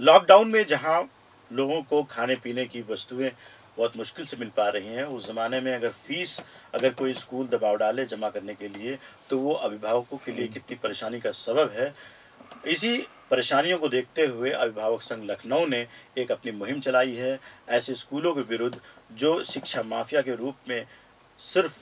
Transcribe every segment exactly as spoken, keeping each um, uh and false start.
Lockdown में जहां लोगों को खाने पीने की वस्तुएं बहुत मुश्किल से मिल पा रही हैं, उस ज़माने में अगर फ़ीस अगर कोई स्कूल दबाव डाले जमा करने के लिए, तो वो अभिभावकों के लिए कितनी परेशानी का सबब है। इसी परेशानियों को देखते हुए अभिभावक संघ लखनऊ ने एक अपनी मुहिम चलाई है, ऐसे स्कूलों के विरुद्ध जो शिक्षा माफिया के रूप में सिर्फ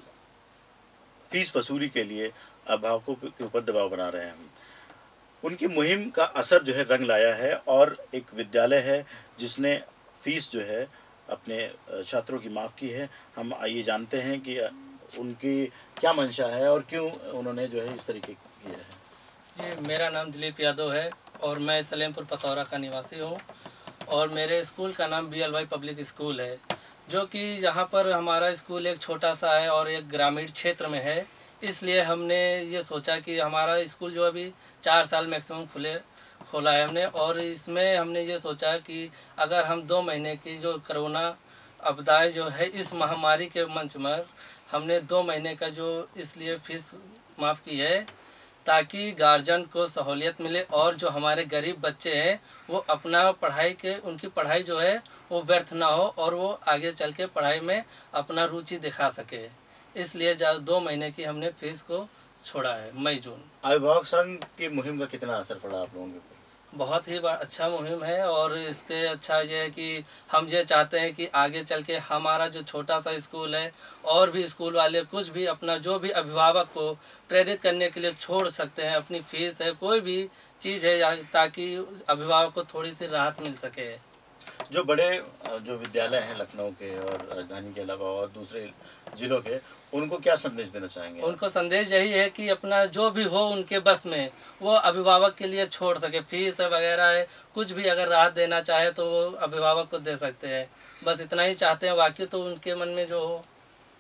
फीस वसूली के लिए अभिभावकों के ऊपर दबाव बना रहे हैं। उनकी मुहिम का असर जो है रंग लाया है और एक विद्यालय है जिसने फीस जो है अपने छात्रों की माफ़ की है। हम आइए जानते हैं कि उनकी क्या मंशा है और क्यों उन्होंने जो है इस तरीके किया है। जी, मेरा नाम दिलीप यादव है और मैं सलेमपुर पतौरा का निवासी हूँ और मेरे स्कूल का नाम B L Y public school है, जो कि यहाँ पर हमारा स्कूल एक छोटा सा है और एक ग्रामीण क्षेत्र में है। इसलिए हमने ये सोचा कि हमारा स्कूल जो अभी चार साल मैक्सिमम खुले खोला है हमने, और इसमें हमने ये सोचा कि अगर हम दो महीने की जो कोरोना आपदाएं जो है इस महामारी के मंच में हमने दो महीने का जो इसलिए फीस माफ़ की है ताकि गार्जियन को सहूलियत मिले और जो हमारे गरीब बच्चे हैं वो अपना पढ़ाई के उनकी पढ़ाई जो है वो व्यर्थ ना हो और वो आगे चल के पढ़ाई में अपना रुचि दिखा सके। इसलिए दो महीने की हमने फीस को छोड़ा है, मई जून। अभिभावक संघ की मुहिम का कितना असर पड़ा आप लोगों के ऊपर? बहुत ही अच्छा मुहिम है और इससे अच्छा ये है कि हम ये चाहते हैं कि आगे चल के हमारा जो छोटा सा स्कूल है और भी स्कूल वाले कुछ भी अपना जो भी अभिभावक को प्रेरित करने के लिए छोड़ सकते हैं, अपनी फीस है कोई भी चीज़ है ताकि अभिभावक को थोड़ी सी राहत मिल सके। जो बड़े जो विद्यालय हैं लखनऊ के और राजधानी के अलावा और दूसरे जिलों के, उनको क्या संदेश देना चाहेंगे? उनको संदेश यही है कि अपना जो भी हो उनके बस में वो अभिभावक के लिए छोड़ सके, फीस वगैरह है कुछ भी अगर राहत देना चाहे तो वो अभिभावक को दे सकते हैं, बस इतना ही चाहते हैं, बाकी तो उनके मन में जो हो।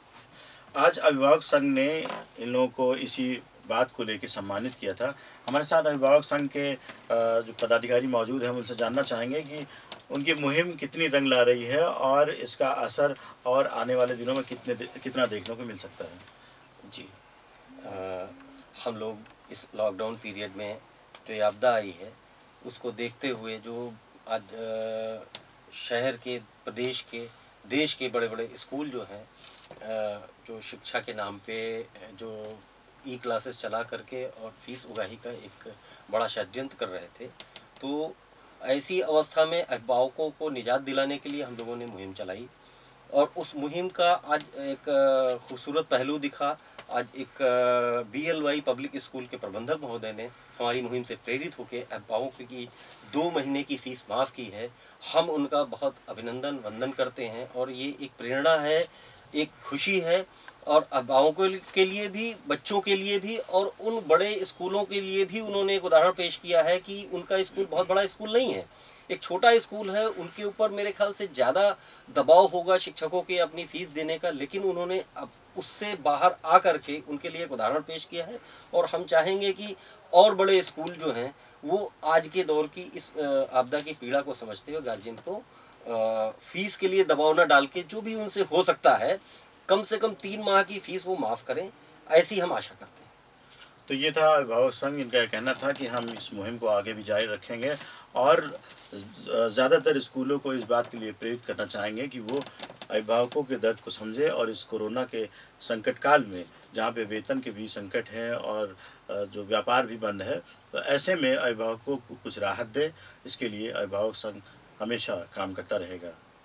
आज अभिभावक संघ ने इन लोगों को इसी बात को लेकर सम्मानित किया था। हमारे साथ अभिभावक संघ के जो पदाधिकारी मौजूद हैं, हम उनसे जानना चाहेंगे कि उनकी मुहिम कितनी रंग ला रही है और इसका असर और आने वाले दिनों में कितने कितना देखने को मिल सकता है। जी, आ, हम लोग इस लॉकडाउन पीरियड में जो ये आपदा आई है उसको देखते हुए जो आज शहर के, प्रदेश के, देश के बड़े बड़े स्कूल जो हैं जो शिक्षा के नाम पे जो ई क्लासेस चला करके और फीस उगाही का एक बड़ा षड्यंत्र कर रहे थे, तो ऐसी अवस्था में अभिभावकों को निजात दिलाने के लिए हम लोगों ने मुहिम चलाई और उस मुहिम का आज एक खूबसूरत पहलू दिखा। आज एक B L Y public school के प्रबंधक महोदय ने हमारी मुहिम से प्रेरित होकर अभिभावकों की दो महीने की फ़ीस माफ़ की है। हम उनका बहुत अभिनंदन वंदन करते हैं और ये एक प्रेरणा है, एक खुशी है और अभिभावकों के लिए भी, बच्चों के लिए भी और उन बड़े स्कूलों के लिए भी उन्होंने एक उदाहरण पेश किया है कि उनका स्कूल बहुत बड़ा स्कूल नहीं है, एक छोटा स्कूल है, उनके ऊपर मेरे ख्याल से ज़्यादा दबाव होगा शिक्षकों के अपनी फ़ीस देने का, लेकिन उन्होंने अब उससे बाहर आ कर के उनके लिए एक उदाहरण पेश किया है और हम चाहेंगे कि और बड़े स्कूल जो हैं वो आज के दौर की इस आपदा की पीड़ा को समझते हुए गार्जियन को फ़ीस के लिए दबाव न डाल के जो भी उनसे हो सकता है कम से कम तीन माह की फ़ीस वो माफ़ करें, ऐसी हम आशा करते हैं। तो ये था अभिभावक संघ, इनका कहना था कि हम इस मुहिम को आगे भी जारी रखेंगे और ज़्यादातर स्कूलों को इस बात के लिए प्रेरित करना चाहेंगे कि वो अभिभावकों के दर्द को समझे और इस कोरोना के संकट काल में जहाँ पे वेतन के भी संकट है और जो व्यापार भी बंद है, तो ऐसे में अभिभावकों को कुछ राहत दे, इसके लिए अभिभावक संघ हमेशा काम करता रहेगा।